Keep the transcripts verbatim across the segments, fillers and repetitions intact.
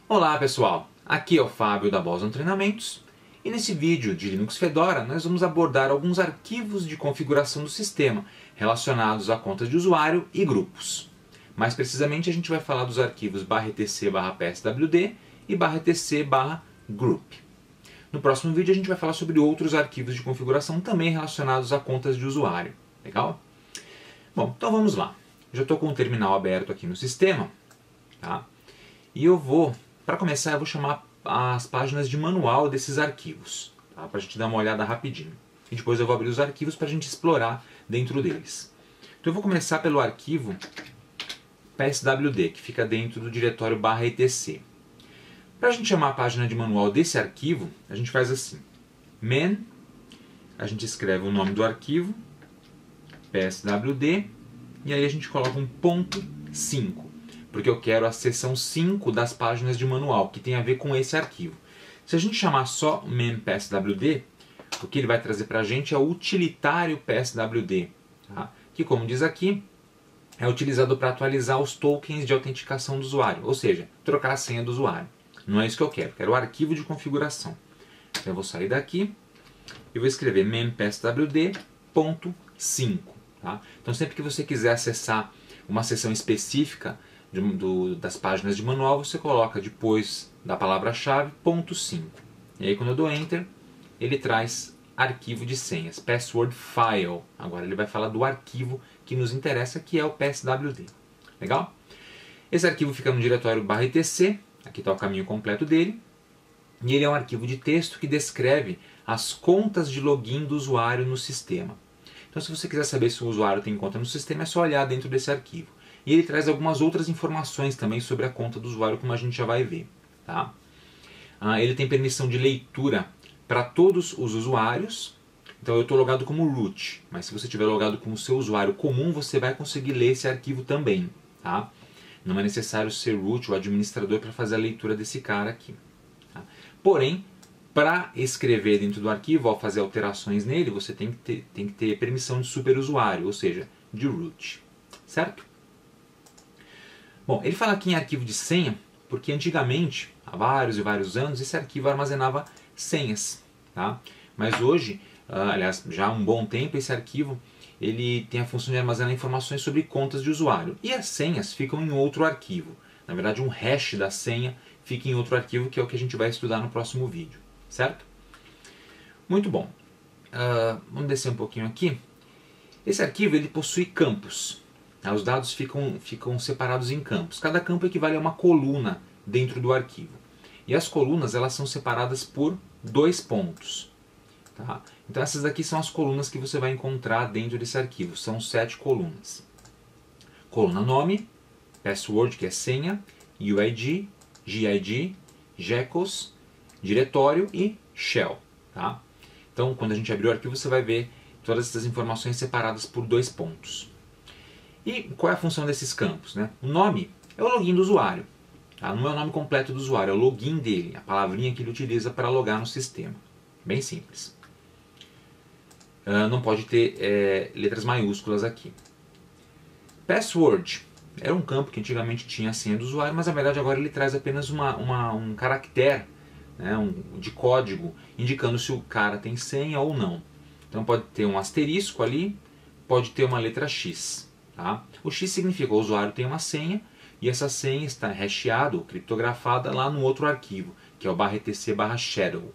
Olá pessoal, aqui é o Fábio da Boson Treinamentos e nesse vídeo de Linux Fedora nós vamos abordar alguns arquivos de configuração do sistema relacionados a contas de usuário e grupos. Mais precisamente a gente vai falar dos arquivos barra etc barra pswd e barra etc barra group. No próximo vídeo a gente vai falar sobre outros arquivos de configuração também relacionados a contas de usuário. Legal? Bom, então vamos lá. Já estou com o terminal aberto aqui no sistema, tá? E eu vou, para começar, eu vou chamar as páginas de manual desses arquivos, tá? Para a gente dar uma olhada rapidinho. E depois eu vou abrir os arquivos para a gente explorar dentro deles. Então eu vou começar pelo arquivo pswd, que fica dentro do diretório barra etc. Para a gente chamar a página de manual desse arquivo, a gente faz assim: man, a gente escreve o nome do arquivo, pswd, e aí a gente coloca um ponto cinco, porque eu quero a seção cinco das páginas de manual, que tem a ver com esse arquivo. Se a gente chamar só man pswd, o que ele vai trazer para a gente é o utilitário pswd, tá? Que, como diz aqui, é utilizado para atualizar os tokens de autenticação do usuário, ou seja, trocar a senha do usuário. Não é isso que eu quero, eu quero o arquivo de configuração. Então eu vou sair daqui e vou escrever man pswd ponto cinco. Tá? Então sempre que você quiser acessar uma seção específica de, do, das páginas de manual, você coloca depois da palavra-chave ponto cinco. E aí quando eu dou Enter, ele traz arquivo de senhas, password file. Agora ele vai falar do arquivo que nos interessa, que é o pswd. Legal? Esse arquivo fica no diretório barra etc. Aqui está o caminho completo dele. E ele é um arquivo de texto que descreve as contas de login do usuário no sistema. Então, se você quiser saber se o usuário tem conta no sistema, é só olhar dentro desse arquivo. E ele traz algumas outras informações também sobre a conta do usuário, como a gente já vai ver. Tá? Ah, ele tem permissão de leitura para todos os usuários. Então, eu estou logado como root, mas se você estiver logado como seu usuário comum, você vai conseguir ler esse arquivo também. Tá? Não é necessário ser root ou administrador para fazer a leitura desse cara aqui. Tá? Porém, para escrever dentro do arquivo, ao fazer alterações nele, você tem que ter, tem que ter permissão de superusuário, ou seja, de root. Certo? Bom, ele fala aqui em arquivo de senha, porque antigamente, há vários e vários anos, esse arquivo armazenava senhas. Tá? Mas hoje, aliás, já há um bom tempo, esse arquivo ele tem a função de armazenar informações sobre contas de usuário. E as senhas ficam em outro arquivo. Na verdade, um hash da senha fica em outro arquivo, que é o que a gente vai estudar no próximo vídeo. Certo? Muito bom. Uh, vamos descer um pouquinho aqui. Esse arquivo ele possui campos. Tá? Os dados ficam, ficam separados em campos. Cada campo equivale a uma coluna dentro do arquivo. E as colunas elas são separadas por dois pontos. Tá? Então essas daqui são as colunas que você vai encontrar dentro desse arquivo. São sete colunas. Coluna nome, password, que é senha, U I D, G I D, Jekyll, diretório e shell. Tá? Então quando a gente abrir o arquivo você vai ver todas essas informações separadas por dois pontos. E qual é a função desses campos? Né? O nome é o login do usuário. Tá? Não é o nome completo do usuário, é o login dele, a palavrinha que ele utiliza para logar no sistema. Bem simples. Uh, não pode ter é, letras maiúsculas aqui. Password era um campo que antigamente tinha a senha do usuário, mas na verdade agora ele traz apenas uma, uma, um caractere, né, um, de código, indicando se o cara tem senha ou não. Então pode ter um asterisco ali, pode ter uma letra X. Tá? O X significa que o usuário tem uma senha e essa senha está hasheada ou criptografada lá no outro arquivo, que é o barra etc barra shadow.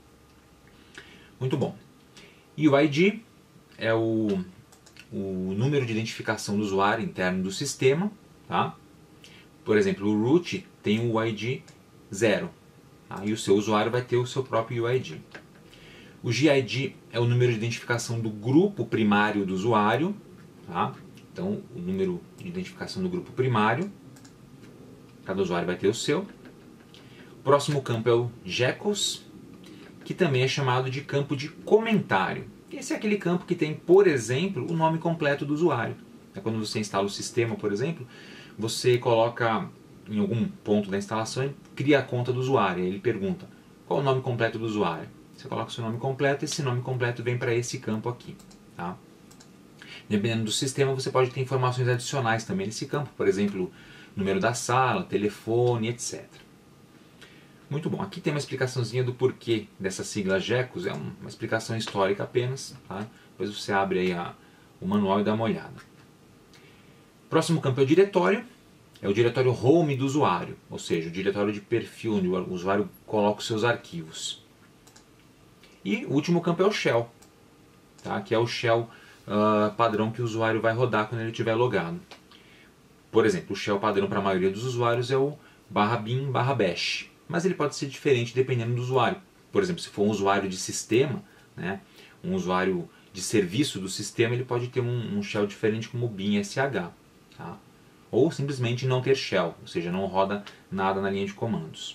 Muito bom. E o I D é o, o número de identificação do usuário interno do sistema. Tá? Por exemplo, o root tem o I D zero. Tá? E o seu usuário vai ter o seu próprio U I D. O G I D é o número de identificação do grupo primário do usuário. Tá? Então, o número de identificação do grupo primário. Cada usuário vai ter o seu. O próximo campo é o Jekyll, que também é chamado de campo de comentário. Esse é aquele campo que tem, por exemplo, o nome completo do usuário. Quando você instala o sistema, por exemplo, você coloca em algum ponto da instalação e cria a conta do usuário. Ele pergunta, qual é o nome completo do usuário? Você coloca o seu nome completo e esse nome completo vem para esse campo aqui. Tá? Dependendo do sistema, você pode ter informações adicionais também nesse campo. Por exemplo, número da sala, telefone, etcétera. Muito bom. Aqui tem uma explicaçãozinha do porquê dessa sigla GECOS, é uma explicação histórica apenas, tá? Depois você abre aí a, o manual e dá uma olhada. Próximo campo é o diretório, é o diretório home do usuário, ou seja, o diretório de perfil, onde o usuário coloca os seus arquivos. E o último campo é o shell, tá? Que é o shell uh, padrão que o usuário vai rodar quando ele estiver logado. Por exemplo, o shell padrão para a maioria dos usuários é o barra bin barra bash, mas ele pode ser diferente dependendo do usuário. Por exemplo, se for um usuário de sistema, né, um usuário de serviço do sistema, ele pode ter um, um shell diferente como o bin sh, tá? Ou simplesmente não ter shell, ou seja, não roda nada na linha de comandos.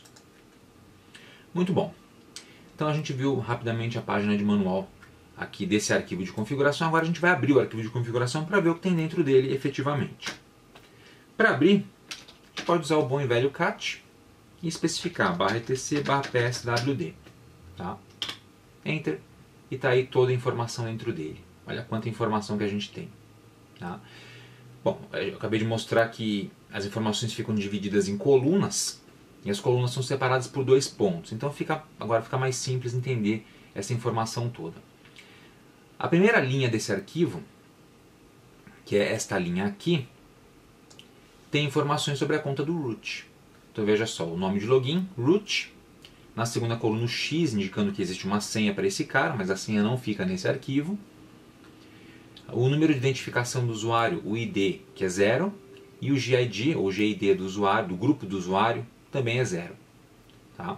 Muito bom. Então a gente viu rapidamente a página de manual aqui desse arquivo de configuração. Agora a gente vai abrir o arquivo de configuração para ver o que tem dentro dele efetivamente. Para abrir, a gente pode usar o bom e velho cat e especificar barra etc barra pswd, tá? Enter, e está aí toda a informação dentro dele. Olha quanta informação que a gente tem, tá? Bom, eu acabei de mostrar que as informações ficam divididas em colunas e as colunas são separadas por dois pontos. Então fica, agora fica mais simples entender essa informação toda. A primeira linha desse arquivo, que é esta linha aqui, tem informações sobre a conta do root. Então veja só, o nome de login, root. Na segunda coluna o X, indicando que existe uma senha para esse cara, mas a senha não fica nesse arquivo. O número de identificação do usuário, o I D, que é zero, e o G I D, ou G I D do usuário, do grupo do usuário, também é zero. Tá?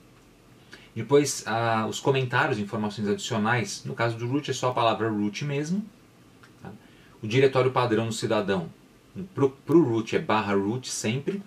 Depois, ah, os comentários, informações adicionais, no caso do root é só a palavra root mesmo. Tá? O diretório padrão do cidadão, para o root é barra root sempre.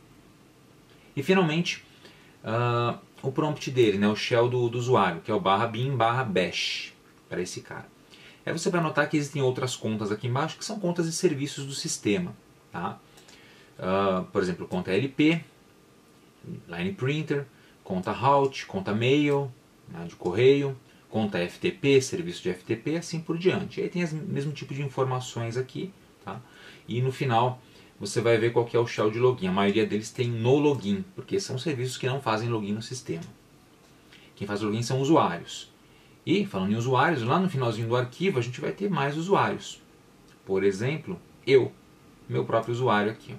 E finalmente, ah, o prompt dele, né, o shell do, do usuário, que é o barra bin barra bash, para esse cara. Aí você vai notar que existem outras contas aqui embaixo que são contas de serviços do sistema. Tá? Uh, por exemplo, conta L P, Line Printer, conta Route, conta Mail, né, de correio, conta F T P, serviço de F T P, assim por diante. E aí tem o mesmo tipo de informações aqui. Tá? E no final você vai ver qual que é o shell de login. A maioria deles tem no login, porque são serviços que não fazem login no sistema. Quem faz login são usuários. E, falando em usuários, lá no finalzinho do arquivo a gente vai ter mais usuários. Por exemplo, eu, meu próprio usuário aqui.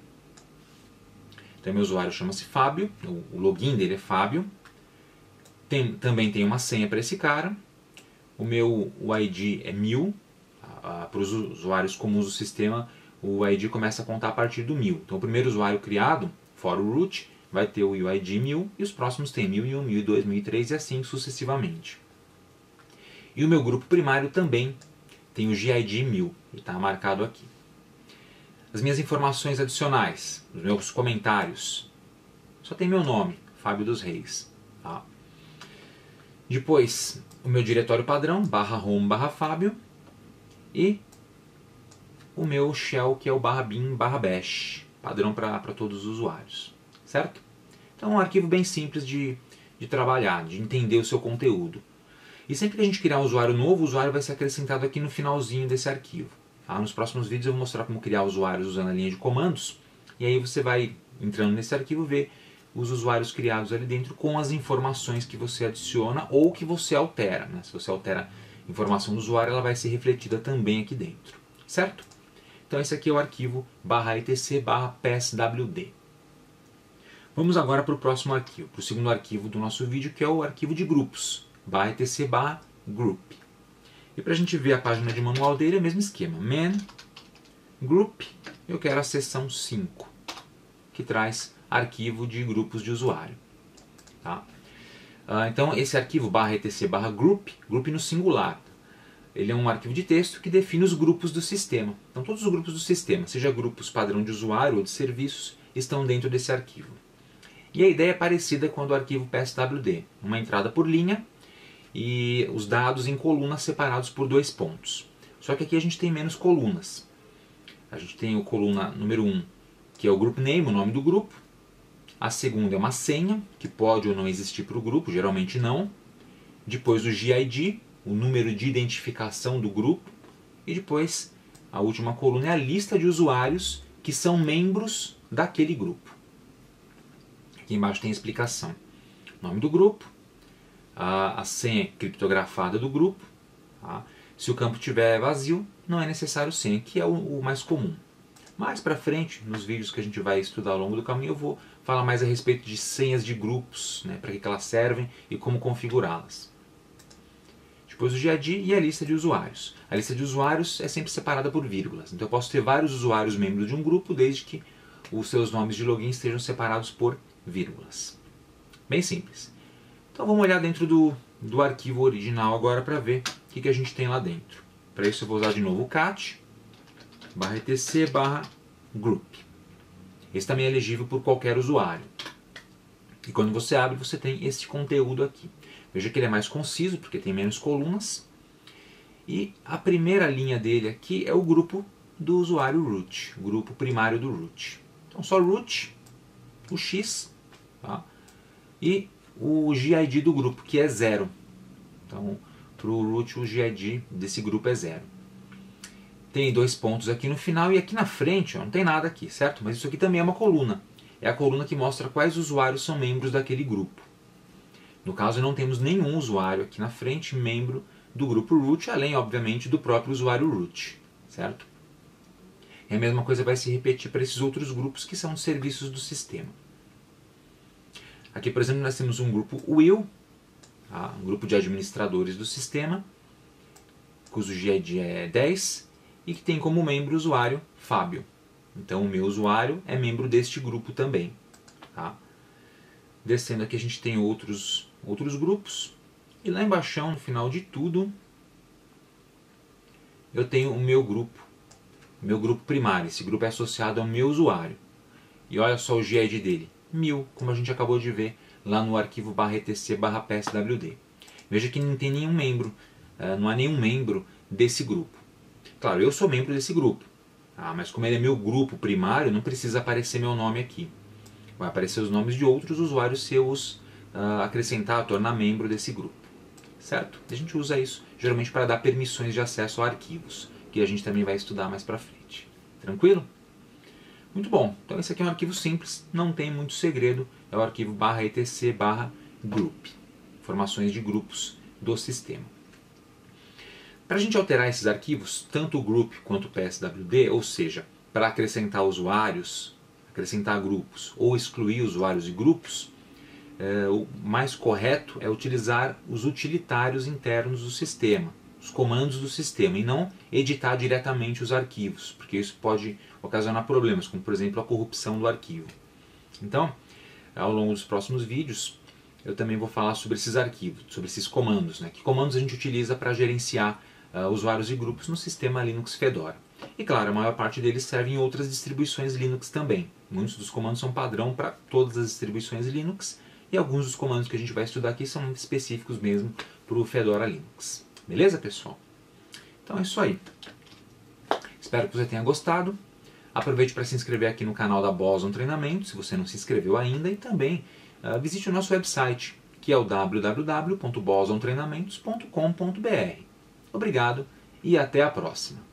Então, meu usuário chama-se Fábio, o login dele é Fábio. Tem, também tem uma senha para esse cara. O meu o I D é mil. Para os usuários comuns do sistema, o I D começa a contar a partir do mil. Então, o primeiro usuário criado, fora o root, vai ter o U I D mil e os próximos tem mil e um, mil e dois, mil e três e assim sucessivamente. E o meu grupo primário também tem o G I D mil, ele está marcado aqui. As minhas informações adicionais, os meus comentários, só tem meu nome, Fábio dos Reis. Tá? Depois, o meu diretório padrão, barra home, barra Fábio, e o meu shell, que é o barra bin, barra bash, padrão para todos os usuários. Certo? Então é um arquivo bem simples de, de trabalhar, de entender o seu conteúdo. E sempre que a gente criar um usuário novo, o usuário vai ser acrescentado aqui no finalzinho desse arquivo. Tá? Nos próximos vídeos eu vou mostrar como criar usuários usando a linha de comandos. E aí você vai, entrando nesse arquivo, ver os usuários criados ali dentro com as informações que você adiciona ou que você altera. Né? Se você altera a informação do usuário, ela vai ser refletida também aqui dentro. Certo? Então esse aqui é o arquivo barra etc barra pswd. Vamos agora para o próximo arquivo, para o segundo arquivo do nosso vídeo, que é o arquivo de grupos. Barra etc barra group. E para a gente ver a página de manual dele é o mesmo esquema. Man, group, eu quero a seção cinco, que traz arquivo de grupos de usuário. Tá? Ah, então esse arquivo barra etc barra group, group no singular, ele é um arquivo de texto que define os grupos do sistema. Então todos os grupos do sistema, seja grupos padrão de usuário ou de serviços, estão dentro desse arquivo. E a ideia é parecida com a do arquivo pswd, uma entrada por linha, e os dados em colunas separados por dois pontos. Só que aqui a gente tem menos colunas. A gente tem a coluna número um, que é o group name, o nome do grupo. A segunda é uma senha, que pode ou não existir para o grupo, geralmente não. Depois o G I D, o número de identificação do grupo. E depois a última coluna é a lista de usuários que são membros daquele grupo. Aqui embaixo tem a explicação. nome do grupo, a, a senha criptografada do grupo. Tá? Se o campo estiver vazio, não é necessário senha, que é o, o mais comum. Mais para frente, nos vídeos que a gente vai estudar ao longo do caminho, eu vou falar mais a respeito de senhas de grupos, né, para que elas servem e como configurá-las. Depois o G I D e a lista de usuários. A lista de usuários é sempre separada por vírgulas. Então eu posso ter vários usuários membros de um grupo, desde que os seus nomes de login estejam separados por vírgulas. Bem simples. Então vamos olhar dentro do, do arquivo original agora para ver o que, que a gente tem lá dentro. Para isso eu vou usar de novo o cat, barra etc, barra group. Esse também é elegível por qualquer usuário. E quando você abre, você tem esse conteúdo aqui. Veja que ele é mais conciso, porque tem menos colunas. E a primeira linha dele aqui é o grupo do usuário root, o grupo primário do root. Então só root, o X, tá? E o G I D do grupo, que é zero. Então, para o root, o G I D desse grupo é zero. Tem dois pontos aqui no final e aqui na frente, ó, não tem nada aqui, certo? Mas isso aqui também é uma coluna. É a coluna que mostra quais usuários são membros daquele grupo. No caso, não temos nenhum usuário aqui na frente, membro do grupo root, além, obviamente, do próprio usuário root, certo? E a mesma coisa vai se repetir para esses outros grupos que são de serviços do sistema. Aqui, por exemplo, nós temos um grupo will, tá? Um grupo de administradores do sistema, cujo G I D é dez, e que tem como membro o usuário Fábio. Então, o meu usuário é membro deste grupo também, tá? Descendo aqui a gente tem outros, outros grupos. E lá embaixo, no final de tudo, eu tenho o meu grupo. O meu grupo primário. Esse grupo é associado ao meu usuário. E olha só o G I D dele. mil, como a gente acabou de ver lá no arquivo barra etc barra pswd. Veja que não tem nenhum membro. Não há nenhum membro desse grupo. Claro, eu sou membro desse grupo. Ah, mas como ele é meu grupo primário, não precisa aparecer meu nome aqui. Vai aparecer os nomes de outros usuários se eu os uh, acrescentar, tornar membro desse grupo. Certo? A gente usa isso geralmente para dar permissões de acesso a arquivos, que a gente também vai estudar mais para frente. Tranquilo? Muito bom. Então esse aqui é um arquivo simples, não tem muito segredo. É o arquivo barra etc barra group. Informações de grupos do sistema. Para a gente alterar esses arquivos, tanto o group quanto o pswd, ou seja, para acrescentar usuários, acrescentar grupos ou excluir usuários e grupos, é, o mais correto é utilizar os utilitários internos do sistema, os comandos do sistema, e não editar diretamente os arquivos, porque isso pode ocasionar problemas, como por exemplo a corrupção do arquivo. Então, ao longo dos próximos vídeos, eu também vou falar sobre esses arquivos, sobre esses comandos, né? Que comandos a gente utiliza para gerenciar uh, usuários e grupos no sistema Linux Fedora. E claro, a maior parte deles serve em outras distribuições Linux também. Muitos dos comandos são padrão para todas as distribuições Linux, e alguns dos comandos que a gente vai estudar aqui são específicos mesmo para o Fedora Linux. Beleza, pessoal? Então é isso aí. Espero que você tenha gostado. Aproveite para se inscrever aqui no canal da Boson Treinamento, se você não se inscreveu ainda, e também uh, visite o nosso website, que é o w w w ponto boson treinamentos ponto com ponto b r. Obrigado e até a próxima.